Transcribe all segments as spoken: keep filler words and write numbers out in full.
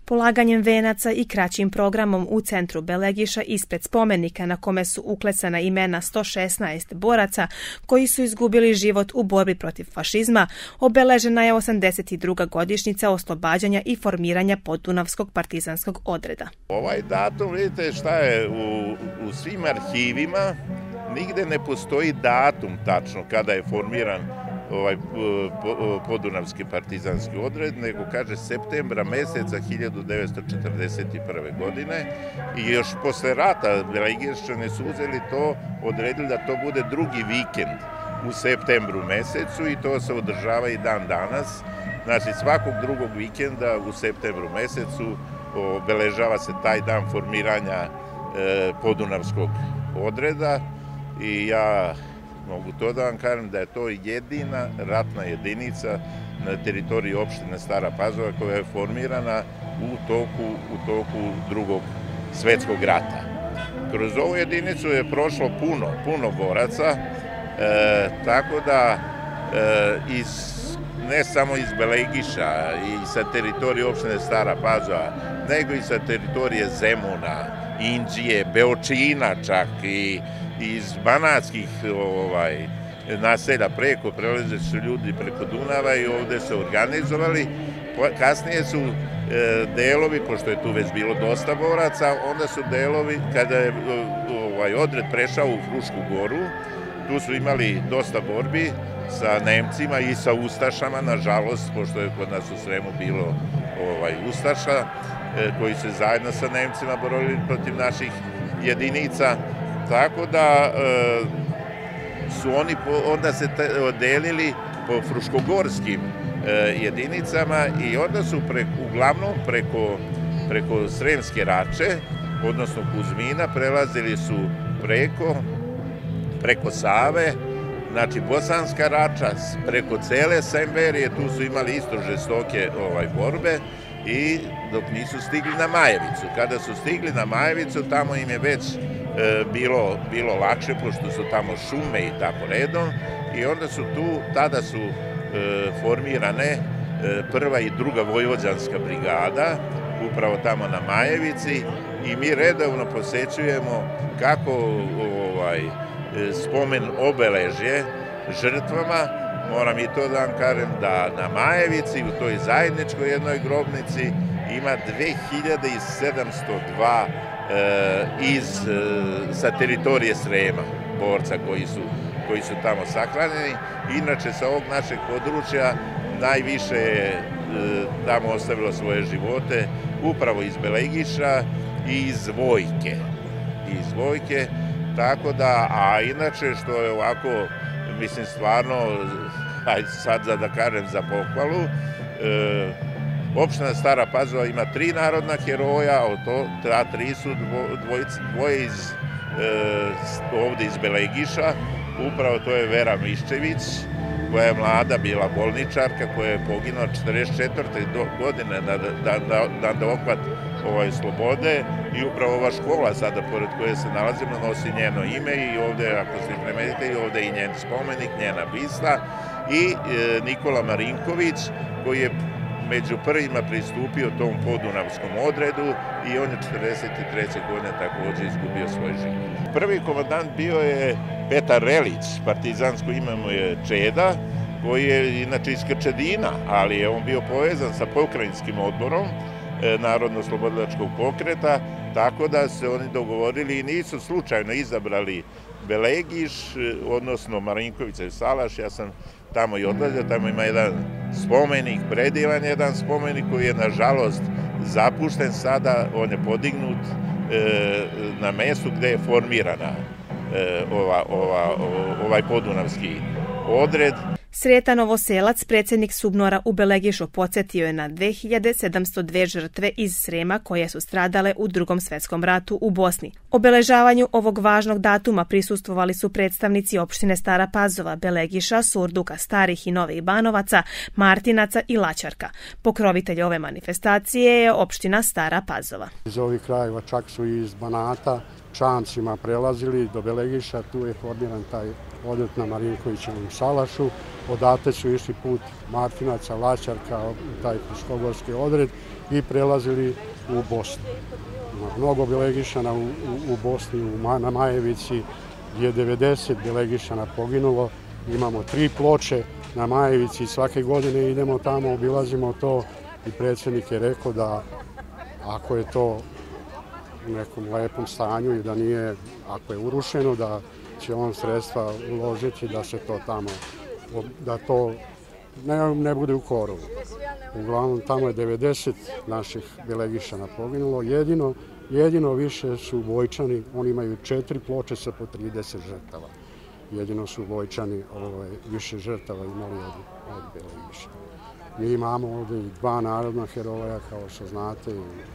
Polaganjem venaca i kraćim programom u centru Belegiša ispred spomenika na kome su uklesana imena sto šesnaest boraca koji su izgubili život u borbi protiv fašizma, obeležena je osamdeset druga godišnjica oslobađanja i formiranja Podunavskog partizanskog odreda. Ovaj datum, vidite šta je, u, u svim arhivima nigde ne postoji datum tačno kada je formiran ovaj Podunavski partizanski odred, nego kaže septembra meseca hiljadu devetsto četrdeset prve. godine i još posle rata Belegišćani su uzeli to, odredili da to bude drugi vikend u septembru mesecu i to se održava i dan danas. Znači svakog drugog vikenda u septembru mesecu obeležava se taj dan formiranja e, Podunavskog odreda i ja mogu to da vam kažem da je to jedina ratna jedinica na teritoriji opštine Stara Pazova koja je formirana u toku, u toku drugog svetskog rata. Kroz ovu jedinicu je prošlo puno, puno boraca, e, tako da e, iz, ne samo iz Belegiša i sa teritorije opštine Stara Pazova, nego i sa teritorije Zemuna, Inđije, Beočina čak i iz banatskih ovaj, naselja preko, prelaze su ljudi preko Dunava i ovde se organizovali. Kasnije su e, delovi, pošto je tu već bilo dosta boraca, onda su delovi, kada je ovaj, odred prešao u Frušku goru, tu su imali dosta borbi sa Nemcima i sa Ustašama, nažalost, pošto je kod nas u Sremu bilo ovaj, Ustaša, e, koji se zajedno sa Nemcima borili protiv naših jedinica. Tako da e, su oni po, onda se te, delili po fruškogorskim e, jedinicama i onda su pre, uglavnom preko, preko Sremske Rače, odnosno Kuzmina, prelazili su preko, preko Save, znači Bosanska Rača, preko cele Semberije, tu su imali isto žestoke ovaj, borbe i dok nisu stigli na Majevicu. Kada su stigli na Majevicu, tamo im je već Bilo, bilo lakše, pošto su tamo šume i tako redom i onda su tu, tada su e, formirane e, prva i druga vojvođanska brigada, upravo tamo na Majevici i mi redovno posećujemo kako ovaj, spomen obeležje žrtvama. Moram i to da vam kažem da na Majevici, u toj zajedničkoj jednoj grobnici, ima dve hiljade sedamsto dva iz, sa teritorije Srema, borca koji su, koji su tamo sahranjeni. Inače, sa ovog našeg područja najviše je tamo ostavilo svoje živote upravo iz Belegiša i iz Vojke. Iz Vojke, tako da, a inače, što je ovako, mislim, stvarno, ajde sad za da kažem za pohvalu, e, opština Stara Pazova ima tri narodna heroja, od to, ta tri su dvojice, dvoje iz, e, ovde iz Belegiša, upravo to je Vera Miščević, koja je mlada bila bolničarka, koja je poginula četrdeset četvrte godine na, na, na, na dohvat ovaj, slobode i upravo ova škola sada pored koje se nalazimo nosi njeno ime i ovde, ako se primetite, i ovde i njen spomenik, njena bista i e, Nikola Marinković, koji je među prvima pristupio tom Podunavskom odredu i on je četrdeset treće godine takođe izgubio svoj život. Prvi komandant bio je Petar Relić, partizansko ime mu je Čeda, koji je inače iz Krčedina, ali je on bio povezan sa pokrajinskim odborom Narodno-slobodilačkog pokreta, tako da se oni dogovorili i nisu slučajno izabrali Belegiš, odnosno Marinkovića i Salaš. Ja sam tamo i odlazio, tamo ima jedan spomenik, predivan jedan spomenik koji je nažalost zapušten sada, on je podignut e, na mestu gde je formirana e, ova, ova, ovaj podunavski odred. Sreta Novoselac, predsjednik SUBNOR-a u Belegišu, podsjetio je na dve hiljade sedamsto dve žrtve iz Srema koje su stradale u Drugom svetskom ratu u Bosni. Obeležavanju ovog važnog datuma prisustvovali su predstavnici opštine Stara Pazova, Belegiša, Surduka, Starih i Novih Banovaca, Martinaca i Laćarka. Pokrovitelj ove manifestacije je opština Stara Pazova. Iz ovih krajeva čak su i iz Banata čamcima prelazili do Belegiša, tu je formiran taj odred na Marinkovićevom salašu, odatle su išli put Martinaca, Laćarka, taj Fruškogorski odred i prelazili u Bosnu. Ima mnogo Belegišana u, u, u Bosni, u, na Majevici je devedeset Belegišana poginulo, imamo tri ploče na Majevici, svake godine idemo tamo, obilazimo to i predsjednik je rekao da ako je to u nekom lepom stanju i da nije, ako je urušeno, da će on sredstva uložiti da se to tamo, da to ne, ne bude u korovu. Uglavnom tamo je devedeset naših Belegišana poginulo, jedino, jedino više su Vojčani, oni imaju četiri ploče sa po trideset žrtava. Jedino su Vojčani ovaj, više žrtava imali od, od Belegiša. Mi imamo ovdje dva narodna heroja, kao što znate,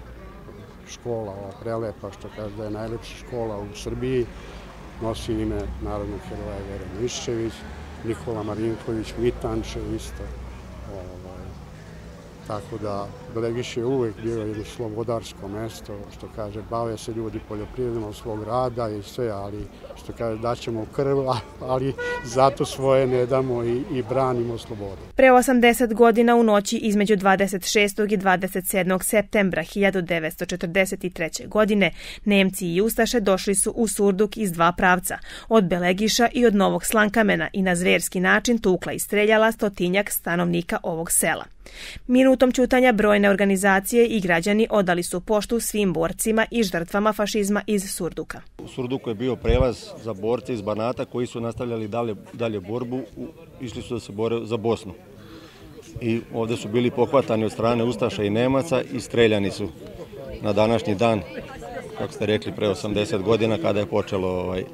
škola, ova prelepa, što kaže da je najlepša škola u Srbiji, nosi ime narodnog heroja Vera Miščević, Nikola Marinković, Mitančev isto. Ovaj, tako da Belegiš je uvek bio jedno slobodarsko mesto, što kaže, bave se ljudi poljoprivredom od svog rada i sve, ali što kaže, daćemo krv, ali zato svoje ne damo i, i branimo slobodu. Pre osamdeset godina u noći između dvadeset šestog i dvadeset sedmog septembra hiljadu devetsto četrdeset treće. godine Nemci i Ustaše došli su u Surduk iz dva pravca, od Belegiša i od Novog Slankamena i na zverski način tukla i streljala stotinjak stanovnika ovog sela. Minutom ćutanja brojne organizacije i građani odali su poštu svim borcima i žrtvama fašizma iz Surduka. U Surduku je bio prelaz za borce iz Banata koji su nastavljali dalje, dalje borbu, išli su da se bore za Bosnu. I ovdje su bili pohvatani od strane Ustaša i Nemaca i streljani su na današnji dan, kako ste rekli, pre osamdeset godina kada je počelo ovaj,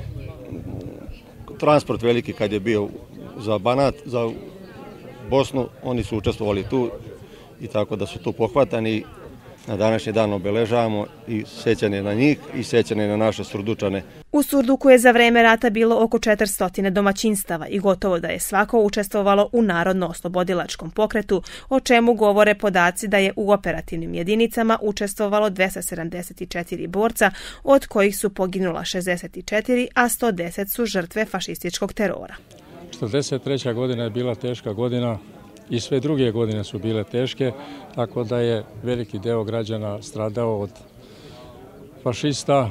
transport veliki kad je bio za Banat, za Bosnu, oni su učestvovali tu i tako da su tu pohvatani. Na današnji dan obeležavamo i sećanje na njih i sećanje na naše Surdučane. U Surduku je za vreme rata bilo oko četiristo domaćinstava i gotovo da je svako učestvovalo u narodno-oslobodilačkom pokretu, o čemu govore podaci da je u operativnim jedinicama učestvovalo dvesta sedamdeset četiri borca, od kojih su poginula šezdeset četiri, a sto deset su žrtve fašističkog terora. četrdeset treća. godina je bila teška godina i sve druge godine su bile teške, tako da je veliki deo građana stradao od fašista,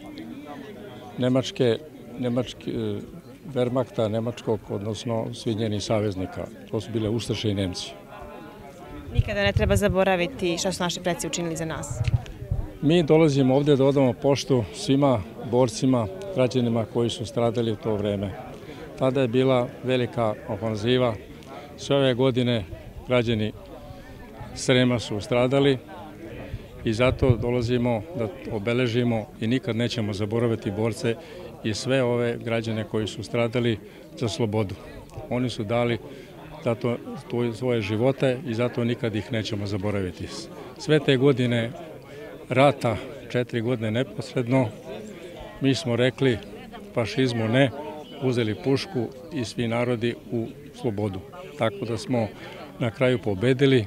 Nemačke, Nemačke, Wehrmachta, Nemačkog, odnosno svih njenih saveznika. To su bile Ustaše i Nemci. Nikada ne treba zaboraviti šta su naši preci učinili za nas. Mi dolazimo ovdje da odamo poštu svima borcima, građanima koji su stradali u to vreme. Tada je bila velika ofanziva. Sve ove godine građani Srema su stradali i zato dolazimo da obeležimo i nikad nećemo zaboraviti borce i sve ove građane koji su stradali za slobodu. Oni su dali zato svoje živote i zato nikad ih nećemo zaboraviti. Sve te godine rata, četiri godine neposredno, mi smo rekli fašizmu ne, uzeli pušku i svi narodi u slobodu. Tako da smo na kraju pobedili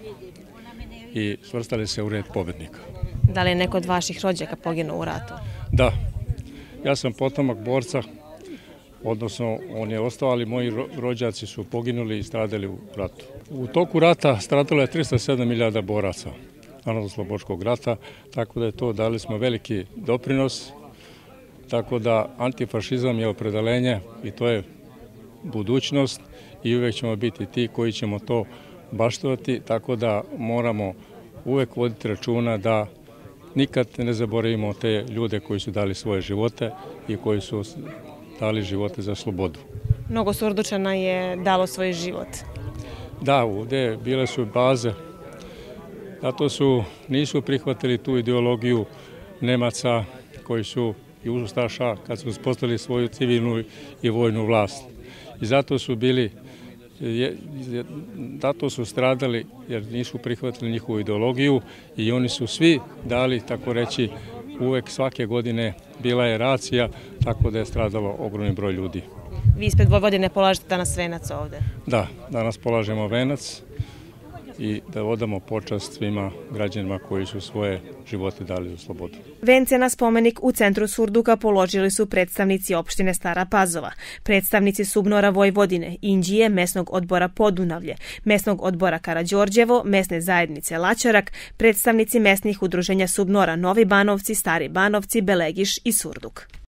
i svrstali se u red pobednika. Da li je neko od vaših rođaka poginuo u ratu? Da. Ja sam potomak borca, odnosno on je ostao, ali moji rođaci su poginuli i stradali u ratu. U toku rata stradalo je tristo sedam hiljada boraca Narodnooslobodilačkog rata, tako da je to, dali smo veliki doprinos. Tako da antifašizam je opredeljenje i to je budućnost i uvek ćemo biti ti koji ćemo to baštovati, tako da moramo uvek voditi računa da nikad ne zaboravimo te ljude koji su dali svoje živote i koji su dali živote za slobodu. Mnogo Surdučana je dalo svoj život. Da, ovdje bile su baze, zato su nisu prihvatili tu ideologiju Nemaca koji su i Ustaša kad su uspostavili svoju civilnu i vojnu vlast. I zato su bili, zato su stradali jer nisu prihvatili njihovu ideologiju i oni su svi dali, tako reći, uvek svake godine bila je racija, tako da je stradalo ogromni broj ljudi. Vi ispred Vojvodine polažete danas venac ovde? Da, danas polažemo venac i da odamo počast svima građanima koji su svoje živote dali za slobodu. Vence na spomenik u centru Surduka položili su predstavnici opštine Stara Pazova, predstavnici SUBNOR-a Vojvodine, Inđije, mesnog odbora Podunavlje, mesnog odbora Karađorđevo, mesne zajednice Laćarak, predstavnici mesnih udruženja SUBNOR-a Novi Banovci, Stari Banovci, Belegiš i Surduk.